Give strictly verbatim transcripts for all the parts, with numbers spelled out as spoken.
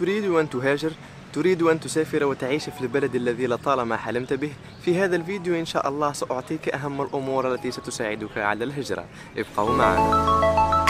تريد أن تهاجر؟ تريد أن تسافر وتعيش في البلد الذي لطالما حلمت به؟ في هذا الفيديو إن شاء الله سأعطيك أهم الأمور التي ستساعدك على الهجرة. ابقوا معنا.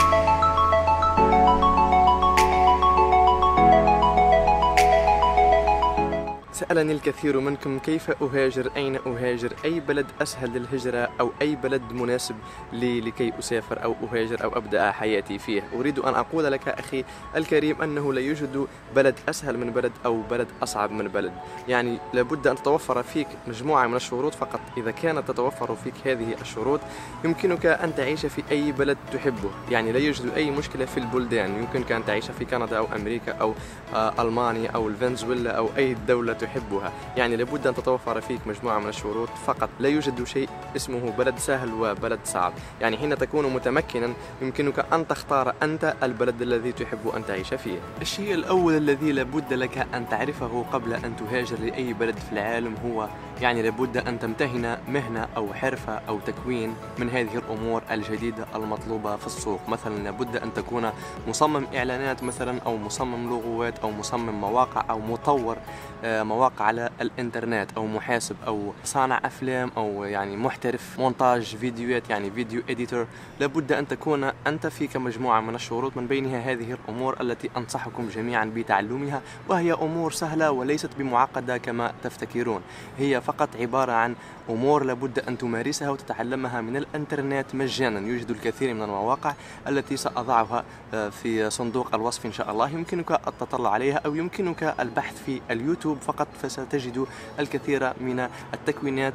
سألني الكثير منكم كيف أهاجر، أين أهاجر، أي بلد أسهل للهجرة أو أي بلد مناسب لي لكي أسافر أو أهاجر أو أبدأ حياتي فيه. أريد أن أقول لك أخي الكريم أنه لا يوجد بلد أسهل من بلد أو بلد أصعب من بلد، يعني لابد أن تتوفر فيك مجموعة من الشروط فقط. إذا كانت تتوفر فيك هذه الشروط يمكنك أن تعيش في أي بلد تحبه، يعني لا يوجد أي مشكلة في البلدان. يمكنك أن تعيش في كندا أو أمريكا أو ألمانيا أو الفنزويلا أو أي دولة تحبها، يعني لابد أن تتوفر فيك مجموعة من الشروط فقط. لا يوجد شيء اسمه بلد سهل وبلد صعب، يعني حين تكون متمكنا يمكنك أن تختار أنت البلد الذي تحب أن تعيش فيه. الشيء الأول الذي لابد لك أن تعرفه قبل أن تهاجر لأي بلد في العالم هو يعني لابد أن تمتهن مهنة أو حرفة أو تكوين من هذه الأمور الجديدة المطلوبة في السوق. مثلا لابد أن تكون مصمم إعلانات مثلا، أو مصمم لغوات، أو مصمم مواقع، أو مطور مواقع على الإنترنت، أو محاسب، أو صانع أفلام، أو يعني محترف مونتاج فيديوهات يعني فيديو إديتور. لابد أن تكون أنت فيك مجموعة من الشروط، من بينها هذه الأمور التي أنصحكم جميعا بتعلمها، وهي أمور سهلة وليست بمعقدة كما تفتكرون. هي فقط عبارة عن أمور لابد أن تمارسها وتتعلمها من الإنترنت مجانا. يوجد الكثير من المواقع التي سأضعها في صندوق الوصف إن شاء الله، يمكنك التطلع عليها، أو يمكنك البحث في اليوتيوب فقط، فستجد الكثير من التكوينات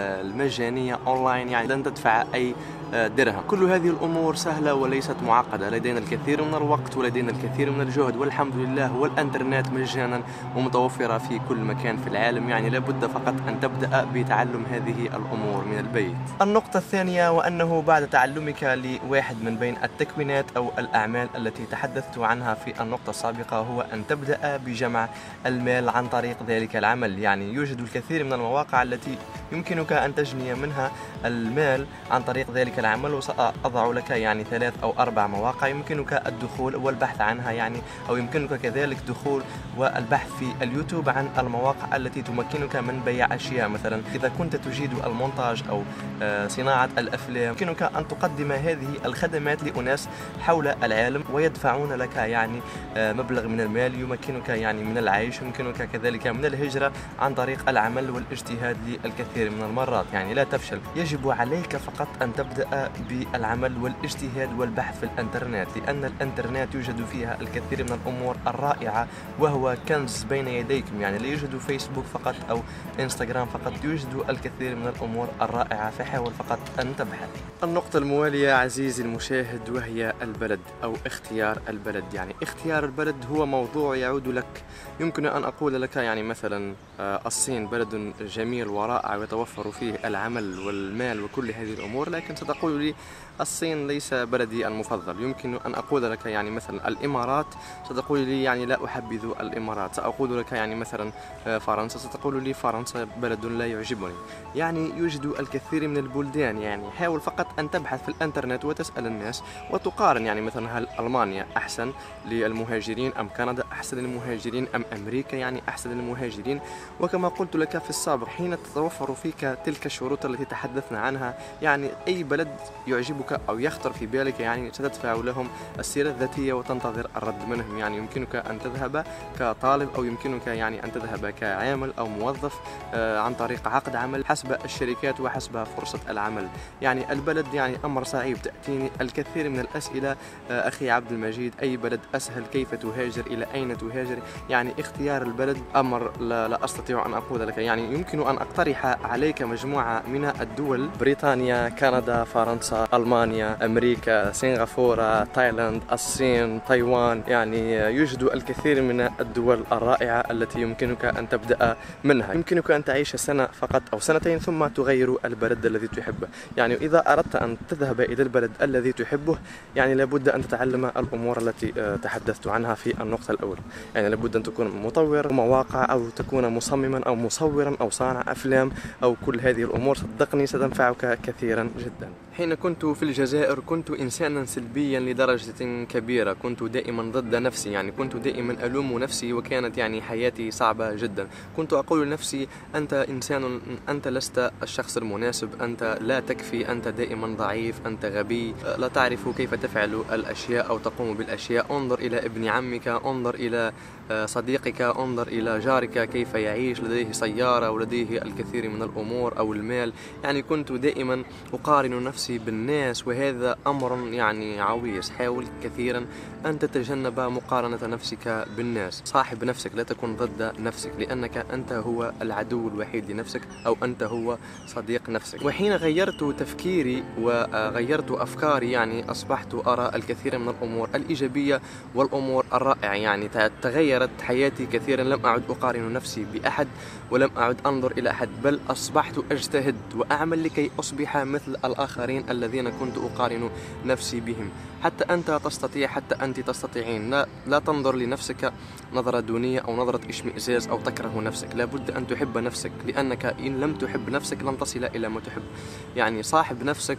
المجانية أونلاين، يعني لن تدفع أي درهم. كل هذه الأمور سهلة وليست معقدة. لدينا الكثير من الوقت ولدينا الكثير من الجهد، والحمد لله، والإنترنت مجانا ومتوفرة في كل مكان في العالم، يعني لابد فقط أن تبدأ بتعلم هذه الأمور من البيت. النقطة الثانية، وأنه بعد تعلمك لواحد من بين التكوينات أو الأعمال التي تحدثت عنها في النقطة السابقة، هو أن تبدأ بجمع المال عن طريق ذلك العمل. يعني يوجد الكثير من المواقع التي يمكنك أن تجني منها المال عن طريق ذلك العمل، وسأضع لك يعني ثلاث أو أربع مواقع يمكنك الدخول والبحث عنها، يعني أو يمكنك كذلك دخول والبحث في اليوتيوب عن المواقع التي تمكنك من بيع أشياء. مثلا إذا كنت تجيد المونتاج أو صناعة الأفلام، يمكنك أن تقدم هذه الخدمات لأناس حول العالم ويدفعون لك يعني مبلغ من المال يمكنك يعني من العيش، يمكنك كذلك من الهجرة عن طريق العمل والاجتهاد للكثير من المرات. يعني لا تفشل، يجب عليك فقط أن تبدأ بالعمل والاجتهاد والبحث في الإنترنت، لأن الإنترنت يوجد فيها الكثير من الأمور الرائعة، وهو كنز بين يديكم. يعني لا يوجد فيسبوك فقط أو إنستغرام فقط، يوجد الكثير من الأمور الرائعة، فحاول فقط أن تبحث. النقطة الموالية عزيزي المشاهد، وهي البلد أو اختيار البلد. يعني اختيار البلد هو موضوع يعود لك. يمكن أن أقول لك يعني مثلا الصين بلد جميل ورائع ويتوفر فيه العمل والمال وكل هذه الأمور، لكن ستقول لي الصين ليس بلدي المفضل. يمكن أن أقول لك يعني مثلا الإمارات، ستقول لي يعني لا أحبذ الإمارات. سأقول لك يعني مثلا فرنسا، ستقول لي فرنسا بلد لا يعجبني. يعني يوجد الكثير من البلدان، يعني حاول فقط أن تبحث في الإنترنت وتسأل الناس وتقارن. يعني مثلا هل ألمانيا أحسن للمهاجرين أم كندا أحسن للمهاجرين أم أمريكا يعني أحسن للمهاجرين؟ وكما قلت لك في السابق، حين تتوفر فيك تلك الشروط التي تحدثنا عنها، يعني أي بلد يعجبك أو يخطر في بالك يعني ستدفع لهم السيرة الذاتية وتنتظر الرد منهم. يعني يمكنك أن تذهب كطالب، أو يمكنك يعني أن تذهب كعامل أو موظف عن طريق عقد عمل حسب الشركات وحسب فرصة العمل. يعني البلد يعني أمر صعيب. تأتيني الكثير من الأسئلة أخي عبد المجيد، أي بلد أسهل، كيف تهاجر، إلى أين تهاجر؟ يعني اختيار البلد أمر لا, لا أستطيع أن أقول لك. يعني يمكن أن أقترح عليك مجموعة من الدول: بريطانيا، كندا، فرنسا، ألمانيا، أمريكا، سنغافورة، تايلاند، الصين، تايوان. يعني يوجد الكثير من الدول الرائعة التي يمكنك أن تبدأ منها. يمكنك أن تعيش سنة فقط أو سنتين ثم تغير البلد الذي تحبه. يعني إذا أردت أن تذهب إلى البلد الذي تحبه، يعني لابد أن تتعلم الأمور التي تحدثت عنها في النقطة الأولى. يعني لابد أن تكون مطور مواقع، أو تكون مصمما أو مصورا أو صانع أفلام، أو كل هذه الأمور صدقني ستنفعك كثيرا جدا. حين كنت في الجزائر كنت إنسانا سلبيا لدرجة كبيرة، كنت دائما ضد نفسي، يعني كنت دائما ألوم نفسي، وكانت يعني حياتي صعبة جدا. كنت أقول لنفسي أنت إنسان، أنت لست الشخص المناسب، أنت لا تكفي، أنت دائما ضعيف، أنت غبي، لا تعرف كيف تفعل الأشياء أو تقوم بالأشياء. انظر إلى ابن عمك، انظر إلى صديقك، انظر إلى جارك كيف يعيش، لديه سيارة ولديه الكثير من الأمور أو المال. يعني كنت دائما أقارن نفسي بالناس، وهذا أمر يعني عويص. حاول كثيرا أن تتجنب مقارنة نفسك بالناس. صاحب نفسك، لا تكن ضد نفسك، لأنك أنت هو العدو الوحيد لنفسك، أو أنت هو صديق نفسك. وحين غيرت تفكيري وغيرت أفكاري، يعني أصبحت أرى الكثير من الأمور الإيجابية والأمور الرائعة. يعني تغيرت حياتي كثيرا، لم أعد أقارن نفسي بأحد، ولم أعد أنظر إلى أحد، بل أصبحت أجتهد وأعمل لكي أصبح مثل الآخرين الذين كنت أقارن نفسي بهم. حتى أنت تستطيع، حتى أنت تستطيعين. لا, لا تنظر لنفسك نظرة دونية أو نظرة إشمئزاز أو تكره نفسك. لابد أن تحب نفسك، لأنك إن لم تحب نفسك لن تصل إلى ما تحب. يعني صاحب نفسك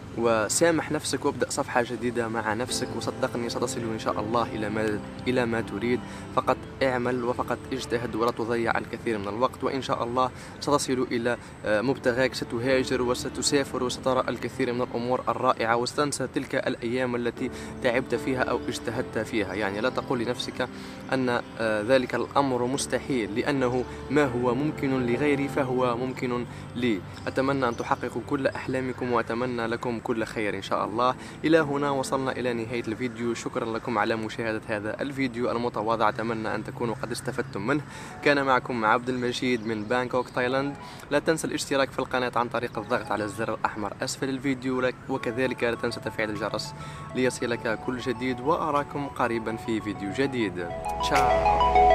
وسامح نفسك وابدأ صفحة جديدة مع نفسك، وصدقني ستصل إن شاء الله إلى ما إلى ما تريد. فقط اعمل وفقط اجتهد، ولا تضيع الكثير من الوقت، وإن شاء الله ستصل إلى مبتغاك. ستهاجر وستسافر وسترى الكثير من الأمور الرائعة، وستنسى تلك الأيام التي تعبت فيها أو اجتهدت فيها. يعني لا تقول لنفسك أن ذلك الأمر مستحيل، لأنه ما هو ممكن لغيري فهو ممكن لي. أتمنى أن تحققوا كل أحلامكم، وأتمنى لكم كل خير إن شاء الله. إلى هنا وصلنا إلى نهاية الفيديو. شكرا لكم على مشاهدة هذا الفيديو المتواضع، أتمنى أن تكونوا قد استفدتم منه. كان معكم عبد المجيد من بانكوك تايلاند. لا تنسى الاشتراك في القناة عن طريق الضغط على الزر الأحمر أسفل الفيديو، وكذلك لا تنسى تفعيل الجرس ليصلك كل جديد، وأراكم قريبا في فيديو جديد. تشاو.